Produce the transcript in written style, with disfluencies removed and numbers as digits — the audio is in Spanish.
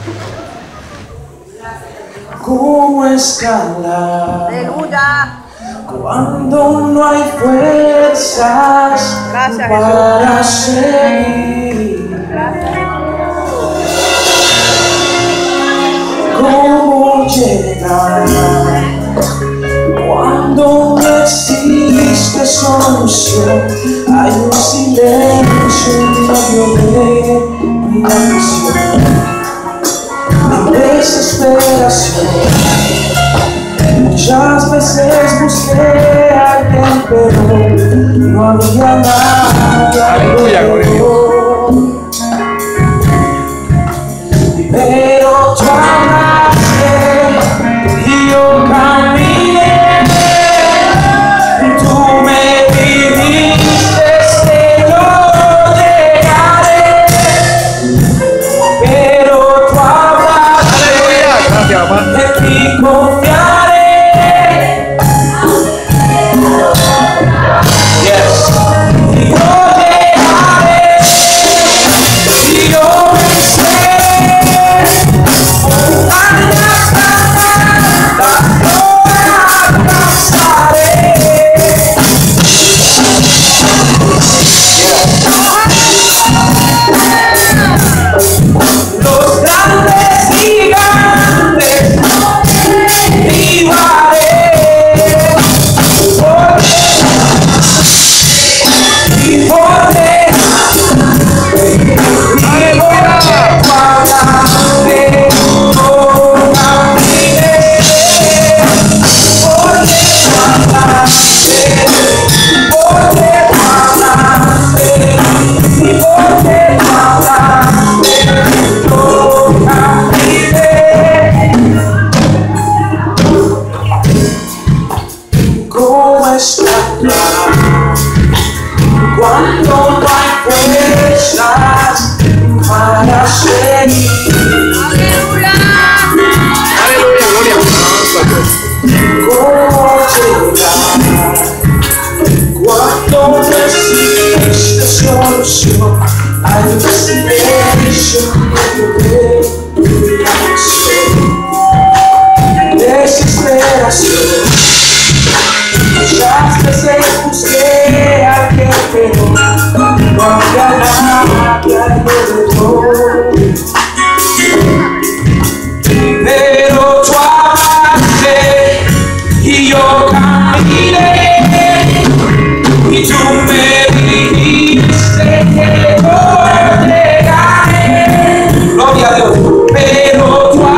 ¿Cómo escalar? Aleluya. Cuando no hay fuerzas para seguir. ¿Cómo llegar? Cuando no existe solución, hay un silencio en medio de mi canción. Mi desesperación, muchas veces busqué a alguien, pero no había nadie. Aleluya, gloria a Dios. Pero tú hablaste y yo caminé, y tú me dijiste que yo llegaré. Pero tú hablaste, Gracias, papá. de ti confiaré. Yes. Y yo llegaré, y yo venceré. Los grandes gigantes vivaré, y porque cuando no hay fuerzas para seguir. Aleluya. Aleluya, gloria a Dios. ¿Cómo llegar cuando no existe solución? Hay un silencio en medio de mi canción. Desesperación, muchas veces busqué a alguien, pero no había nadie alrededor. Pero tú hablaste y yo caminé, y tú me dijiste que yo llegaré. Gloria a Dios. Pero tú